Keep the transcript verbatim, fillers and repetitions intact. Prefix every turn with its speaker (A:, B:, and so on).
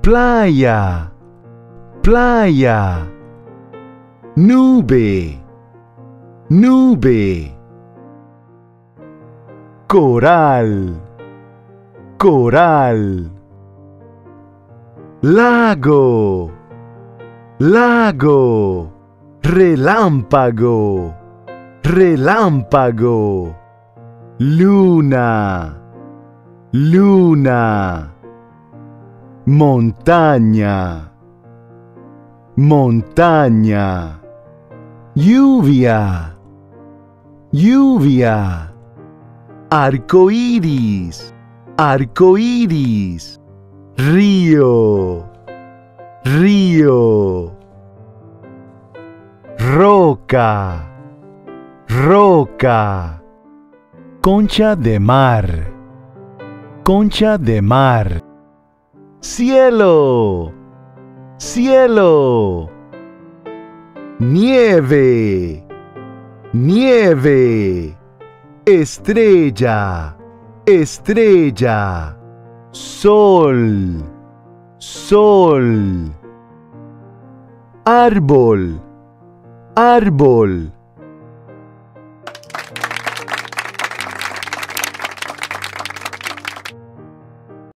A: playa, playa, nube, nube, coral, coral, lago, lago, relámpago, relámpago, luna, luna, montaña, montaña, lluvia, lluvia, arco iris, arco iris, río, río, roca, roca, concha de mar, concha de mar, cielo, cielo, nieve, nieve, estrella, estrella, sol, sol, árbol, árbol,